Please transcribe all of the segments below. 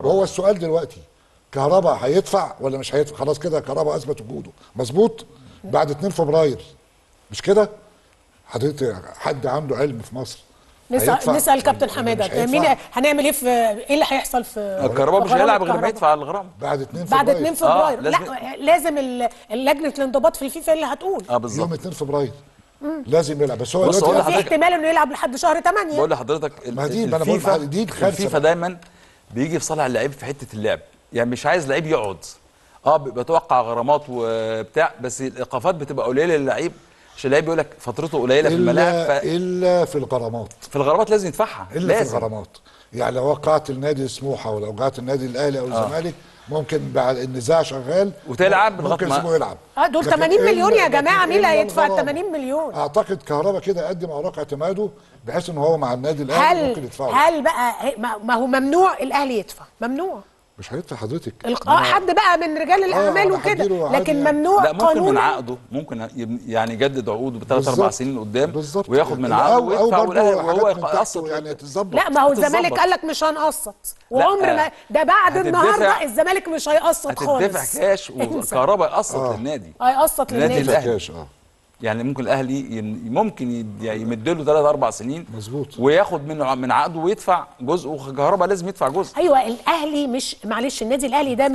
وهو السؤال دلوقتي كهربا هيدفع ولا مش هيدفع؟ خلاص كده كهربا اثبت وجوده مظبوط بعد 2 فبراير، مش كده؟ حضرتك حد عنده علم في مصر نسال كابتن حماده مين هنعمل ايه في ايه اللي هيحصل في الكهرباء؟ مش هيلعب غير ما يدفع الغرامه بعد 2 فبراير. بعد 2 فبراير لا لازم لجنه الانضباط في الفيفا اللي هتقول بالظبط يوم 2 فبراير لازم يلعب. بس هو في احتمال انه يلعب لحد شهر 8. بقول لحضرتك الفيفا دايما بيجي في صالح اللعيب في حته اللعب، يعني مش عايز لعيب يقعد. بتوقع غرامات وبتاع، بس الايقافات بتبقى قليله للعيب عشان اللعيب بيقول لك فترته قليله في الملاعب الا في الغرامات. في الغرامات لازم يدفعها، الا لازم. في الغرامات يعني لو وقعت النادي سموحه ولو وقعت النادي الاهلي او الزمالك ممكن بعد النزاع شغال وتلعب ممكن يسيبوه يلعب. دول 80 مليون يا جماعه، مين اللي هيدفع 80 مليون؟ اعتقد كهربا كده قدم اوراق اعتماده بحيث ان هو مع النادي الاهلي ممكن يدفعه. هل بقى ما هو ممنوع الاهلي يدفع؟ ممنوع مش هيدفع حضرتك حد بقى من رجال الاعمال وكده، لكن ممنوع لا ممكن من عقده، ممكن يعني يجدد عقوده بثلاث 4 سنين قدام وياخد من عقده ويدفع وهو يقسط يعني تتظبط. لا ما هو الزمالك قال لك مش هنقسط، وعمر ما ده بعد النهارده الزمالك مش هيقسط خالص. هتدفع كاش وكهرباء يقسط للنادي، هيقسط للنادي كاش. يعني ممكن الاهلي ممكن يمد له 3 4 سنين مظبوط وياخد من عقده ويدفع جزء، وكهرباء لازم يدفع جزء. ايوه الاهلي مش معلش النادي الاهلي ده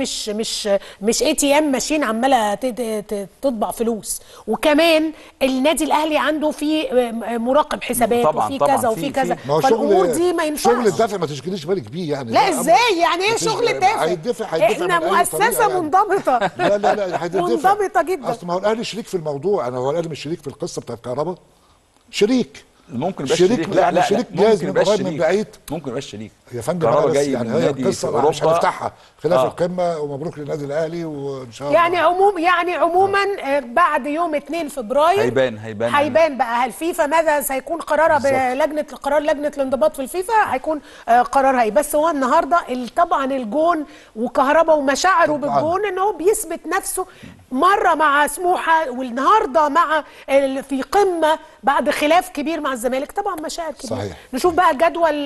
مش اي تي ام ماشين عماله تطبع فلوس، وكمان النادي الاهلي عنده في مراقب حسابات وفي كذا وفي كذا، فالامور دي ما ينفعش. شغل الدفع ما تشغليش بالك بيه يعني. لا ازاي يعني ايه شغل الدفع؟ هيدفع احنا مؤسسه منضبطه. لا هيدفع منضبطه جدا. اصل ما هو الاهلي شريك في الموضوع، هو الاهلي مش شريك في القصه بتاعت كهرباء؟ شريك ممكن يبقى شريك. لا شريك لازم يبقى قريب من بعيد. ممكن يبقى شريك يا فندم. كهرباء جاي يعني هي القصه مش هنفتحها خلاف القمه، ومبروك للنادي الاهلي وان شاء الله. يعني عموما بعد يوم 2 فبراير هيبان بقى الفيفا ماذا سيكون قرارها قرار لجنه الانضباط في الفيفا هيكون قرارها ايه. بس هو النهارده طبعا الجون وكهرباء ومشاعره بالجون ان هو بيثبت نفسه مره مع سموحه والنهارده مع في قمه بعد خلاف كبير مع الزمالك، طبعا مشاعر كبيره. صحيح. نشوف بقى الجدول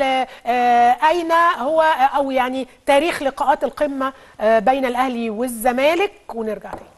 اين هو او يعني تاريخ لقاءات القمه بين الاهلي والزمالك ونرجع تاني.